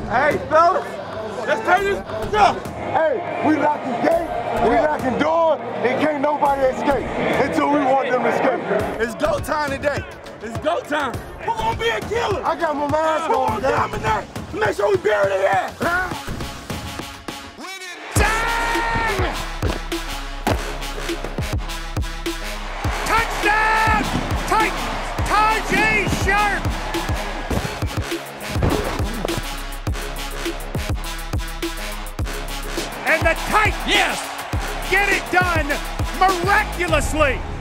Hey, fellas, let's turn this up. Hey, we locking gate, we locking door, and can't nobody escape until we want them to escape. It's go time today. It's go time. Who gonna be a killer? I got my mask on today. Dominate. Make sure we bury their ass. Huh? Touchdown! Titans! Tajay Sharp! And the Titans get it done miraculously.